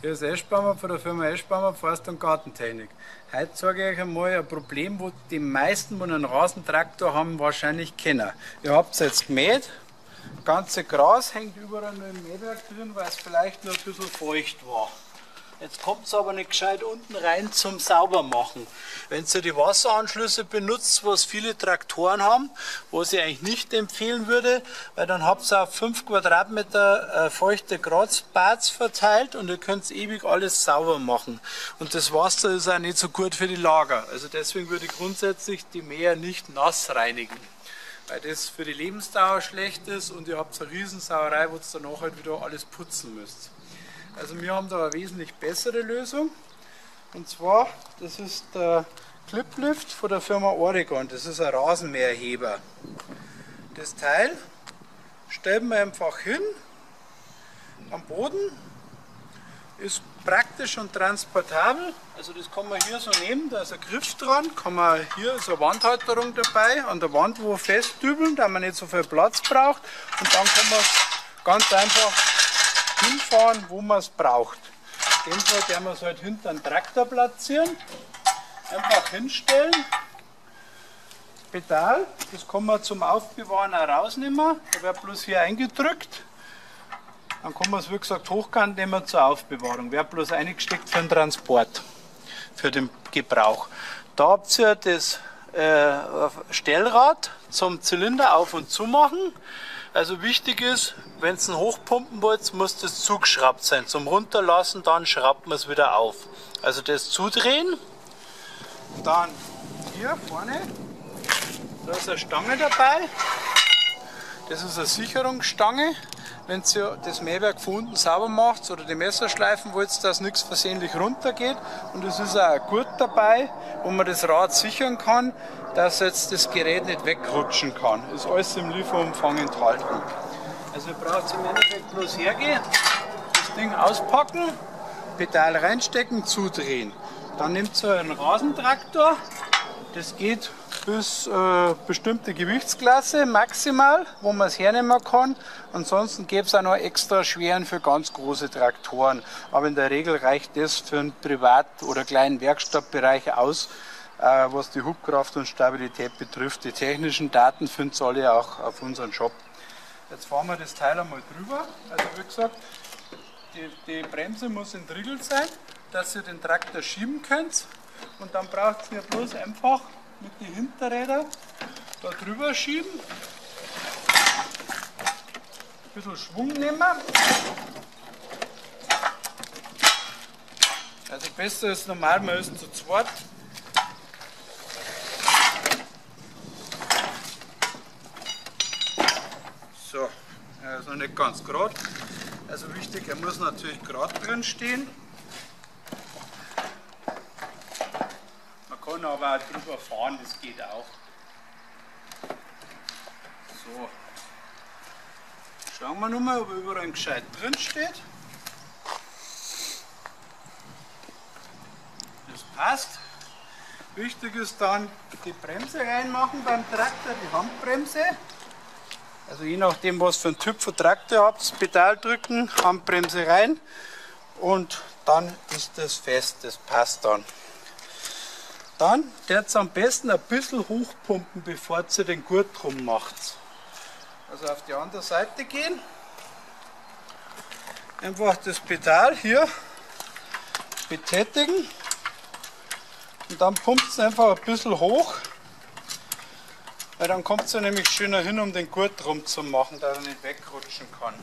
Hier ist Eschbaumer von der Firma Eschbaumer Forst- und Gartentechnik. Heute zeige ich euch einmal ein Problem, wo die meisten, die einen Rasentraktor haben, wahrscheinlich kennen. Ihr habt es jetzt gemäht, das ganze Gras hängt überall nur im Mähwerk drin, weil es vielleicht nur ein bisschen feucht war. Jetzt kommt es aber nicht gescheit unten rein zum Saubermachen. Wenn ihr die Wasseranschlüsse benutzt, was viele Traktoren haben, was ich eigentlich nicht empfehlen würde, weil dann habt ihr auf 5 Quadratmeter feuchte Grazpads verteilt und ihr könnt ewig alles sauber machen. Und das Wasser ist auch nicht so gut für die Lager. Also deswegen würde ich grundsätzlich die Mäher nicht nass reinigen, weil das für die Lebensdauer schlecht ist und ihr habt eine Riesensauerei, wo ihr danach halt wieder alles putzen müsst. Also wir haben da eine wesentlich bessere Lösung, und zwar, das ist der Cliplift von der Firma Oregon. Das ist ein Rasenmäherheber. Das Teil stellt man einfach hin am Boden, ist praktisch und transportabel. Also das kann man hier so nehmen, da ist ein Griff dran, hier ist eine Wandhalterung dabei, an der Wand wo festdübeln, da man nicht so viel Platz braucht, und dann kann man es ganz einfach hinfahren, wo man es braucht. In dem Fall werden wir es halt hinter den Traktor platzieren. Einfach hinstellen. Das Pedal, das kann man zum Aufbewahren auch rausnehmen. Da wird bloß hier eingedrückt. Dann kann man es, wie gesagt, hochkant nehmen zur Aufbewahrung. Wird bloß eingesteckt für den Transport, für den Gebrauch. Da habt ihr das Stellrad zum Zylinder auf und zu machen. Also wichtig ist, wenn ihr ihn hochpumpen wollt, muss das zugeschraubt sein. Zum Runterlassen, dann schraubt man es wieder auf. Also das zudrehen. Dann hier vorne, da ist eine Stange dabei. Das ist eine Sicherungsstange. Wenn ihr das Mähwerk von unten sauber macht oder die Messerschleifen wollt, dass nichts versehentlich runtergeht. Und es ist auch ein Gurt dabei, wo man das Rad sichern kann, dass jetzt das Gerät nicht wegrutschen kann. Ist alles im Lieferumfang enthalten. Also ihr braucht im Endeffekt bloß hergehen, das Ding auspacken, Pedal reinstecken, zudrehen. Dann nehmt ihr einen Rasentraktor, das geht bis bestimmte Gewichtsklasse maximal, wo man es hernehmen kann. Ansonsten gäbe es auch noch extra schweren für ganz große Traktoren. Aber in der Regel reicht das für einen Privat- oder kleinen Werkstattbereich aus, was die Hubkraft und Stabilität betrifft. Die technischen Daten findet ihr alle auch auf unserem Shop. Jetzt fahren wir das Teil einmal drüber. Also wie gesagt, die Bremse muss entriegelt sein, dass ihr den Traktor schieben könnt. Und dann braucht ihr bloß einfach mit den Hinterrädern da drüber schieben. Ein bisschen Schwung nehmen. Also besser ist normal, man ist zu zweit. So, er ist noch nicht ganz gerade. Also wichtig, er muss natürlich gerade drin stehen. Man kann aber auch drüber fahren, das geht auch. So. Schauen wir nun mal, ob er überall gescheit drin steht. Das passt. Wichtig ist dann die Bremse reinmachen beim Traktor, die Handbremse. Also je nachdem, was für ein Typ von Traktor ihr habt, das Pedal drücken, Handbremse rein und dann ist das fest, das passt dann. Dann werdet ihr am besten ein bisschen hochpumpen, bevor ihr den Gurt drum macht. Also auf die andere Seite gehen, einfach das Pedal hier betätigen und dann pumpt es einfach ein bisschen hoch. Weil dann kommt es ja nämlich schöner hin, um den Gurt drum zu machen, da er nicht wegrutschen kann.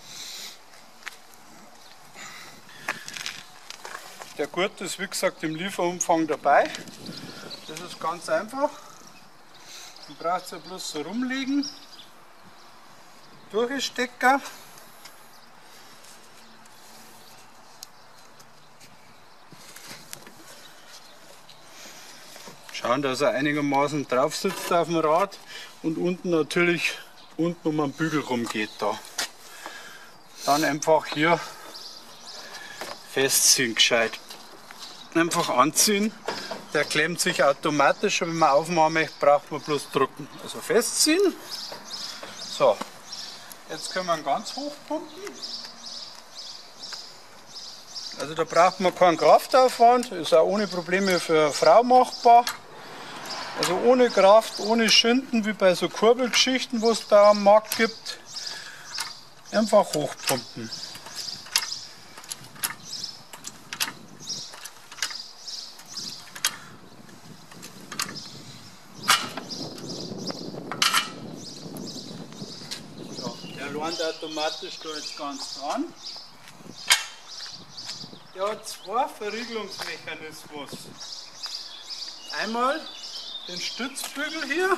Der Gurt ist wie gesagt im Lieferumfang dabei. Das ist ganz einfach. Dann braucht ihr bloß so rumliegen, durchstecken. Schauen, dass er einigermaßen drauf sitzt auf dem Rad und unten natürlich um den Bügel rum geht da. Dann einfach hier festziehen gescheit. Einfach anziehen, der klemmt sich automatisch und wenn man aufmachen möchte, braucht man bloß drücken. Also festziehen. So, jetzt können wir ihn ganz hoch pumpen. Also da braucht man keinen Kraftaufwand, ist auch ohne Probleme für eine Frau machbar. Also ohne Kraft, ohne Schinden, wie bei so Kurbelgeschichten, wo es da am Markt gibt. Einfach hochpumpen. So, der lernt automatisch da jetzt ganz dran. Der hat zwei Verriegelungsmechanismen. Einmal den Stützbügel hier,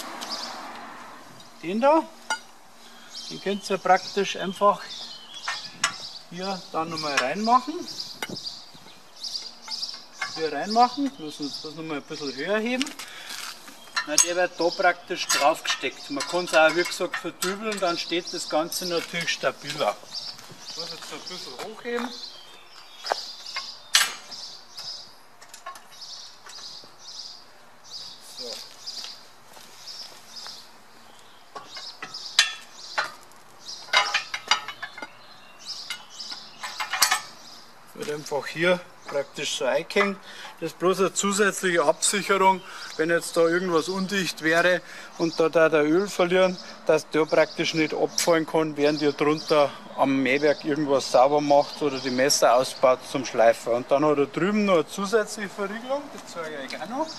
den da, den könnt ihr praktisch einfach hier dann nochmal reinmachen. Hier reinmachen, müssen uns das nochmal ein bisschen höher heben. Na, der wird da praktisch drauf gesteckt. Man kann es auch wie gesagt verdübeln und dann steht das Ganze natürlich stabiler. Ich muss jetzt ein bisschen hochheben. Wird einfach hier praktisch so eingehängt. Das ist bloß eine zusätzliche Absicherung, wenn jetzt da irgendwas undicht wäre und da der Öl verlieren, dass der praktisch nicht abfallen kann, während ihr drunter am Mähwerk irgendwas sauber macht oder die Messer ausbaut zum Schleifen. Und dann hat er drüben noch eine zusätzliche Verriegelung, das zeige ich euch auch noch. Und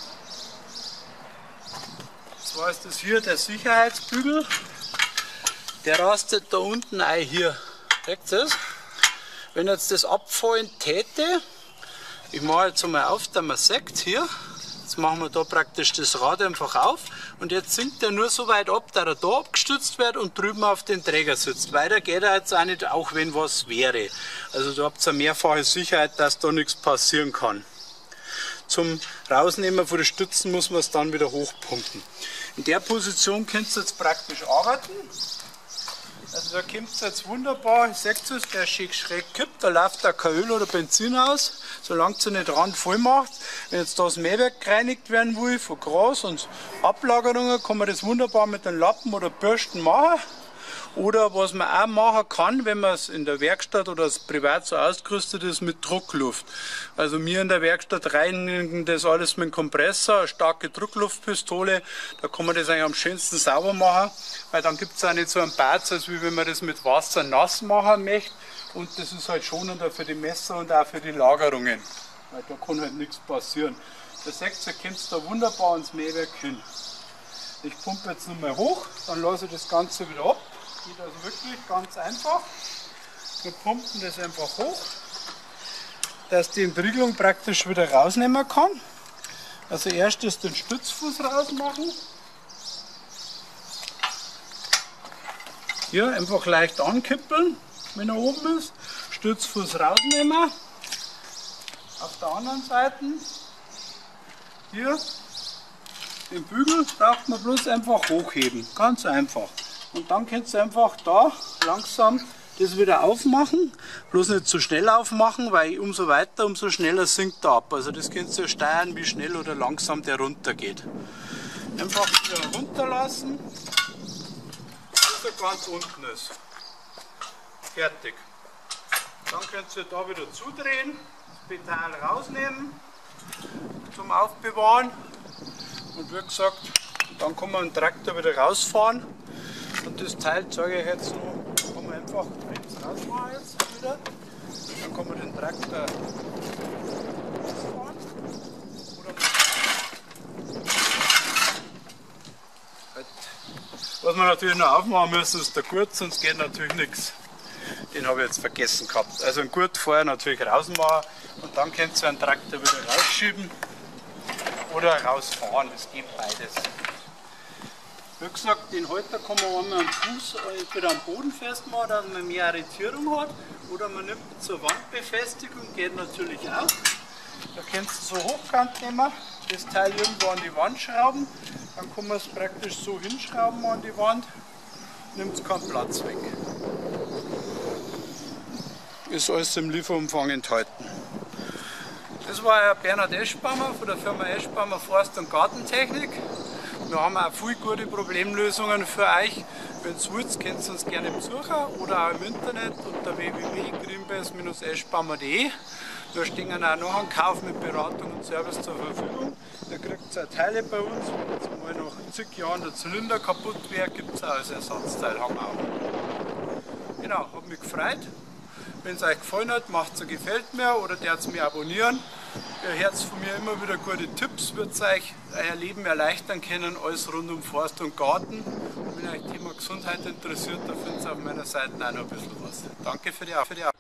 zwar ist das hier der Sicherheitsbügel, der rastet da unten ein hier. Seht ihr das? Wenn jetzt das abfallen täte, ich mache jetzt einmal auf, dass man sieht hier, jetzt machen wir da praktisch das Rad einfach auf und jetzt sinkt er nur so weit ab, dass er da abgestützt wird und drüben auf den Träger sitzt. Weiter geht er jetzt auch nicht, auch wenn was wäre. Also da habt ihr eine mehrfache Sicherheit, dass da nichts passieren kann. Zum Rausnehmen von den Stützen muss man es dann wieder hochpumpen. In der Position könnt ihr jetzt praktisch arbeiten. Also da kommt es jetzt wunderbar, seht ihr es, der schräg kippt, da läuft da kein Öl oder Benzin aus, solange es nicht Rand voll macht. Wenn jetzt das Mähwerk gereinigt werden will, von Gras und Ablagerungen, kann man das wunderbar mit den Lappen oder Bürsten machen. Oder was man auch machen kann, wenn man es in der Werkstatt oder es privat so ausgerüstet ist, mit Druckluft. Also wir in der Werkstatt reinigen das alles mit dem Kompressor, eine starke Druckluftpistole. Da kann man das eigentlich am schönsten sauber machen, weil dann gibt es auch nicht so einen Batz, als wie wenn man das mit Wasser nass machen möchte. Und das ist halt schonender für die Messer und auch für die Lagerungen, weil da kann halt nichts passieren. Da seht ihr, kommt es da wunderbar ins Mähwerk hin. Ich pumpe jetzt nochmal hoch, dann lasse ich das Ganze wieder ab. Geht also wirklich ganz einfach. Wir pumpen das einfach hoch, dass die Entriegelung praktisch wieder rausnehmen kann. Also erstes den Stützfuß rausmachen. Hier einfach leicht ankippeln, wenn er oben ist. Stützfuß rausnehmen. Auf der anderen Seite hier den Bügel braucht man bloß einfach hochheben. Ganz einfach. Und dann könnt ihr einfach da langsam das wieder aufmachen. Bloß nicht zu schnell aufmachen, weil umso weiter, umso schneller sinkt er ab. Also das könnt ihr steuern, wie schnell oder langsam der runtergeht. Einfach wieder runterlassen, bis er ganz unten ist. Fertig. Dann könnt ihr da wieder zudrehen, das Pedal rausnehmen zum Aufbewahren. Und wie gesagt, dann kann man den Traktor wieder rausfahren. Und das Teil zeige ich jetzt noch, kann man einfach rausfahren jetzt wieder. Dann kann man den Traktor rausfahren. Oder was wir natürlich noch aufmachen müssen, ist der Gurt, sonst geht natürlich nichts. Den habe ich jetzt vergessen gehabt. Also einen Gurt vorher natürlich rausmachen und dann könnt ihr einen Traktor wieder rausschieben oder rausfahren, das geht beides. Wie gesagt, den Halter kann man einmal am Fuß entweder am Boden festmachen, dass man mehr Arretierung hat, oder man nimmt zur Wandbefestigung, geht natürlich auch. Da könnt ihr so hochkant nehmen, das Teil irgendwo an die Wand schrauben, dann kann man es praktisch so hinschrauben an die Wand, nimmt es keinen Platz weg. Ist alles im Lieferumfang enthalten. Das war Bernhard Eschbaumer von der Firma Eschbaumer Forst- und Gartentechnik. Wir haben auch viele gute Problemlösungen für euch. Wenn ihr wollt, könnt ihr uns gerne besuchen oder auch im Internet unter www.greenbase-eschbaumer.de. Da stehen auch noch ein Kauf mit Beratung und Service zur Verfügung. Da kriegt ihr Teile bei uns. Wenn jetzt mal nach zig Jahren der Zylinder kaputt wäre, gibt es auch als Ersatzteil. Haben wir auch. Genau, hat mich gefreut. Wenn es euch gefallen hat, macht es ein Gefällt mir oder dürft mich abonnieren. Ihr hört von mir immer wieder gute Tipps, wird euch euer Leben erleichtern können, alles rund um Forst und Garten. Und wenn euch Thema Gesundheit interessiert, da findet ihr auf meiner Seite auch noch ein bisschen was. Danke für die Aufmerksamkeit.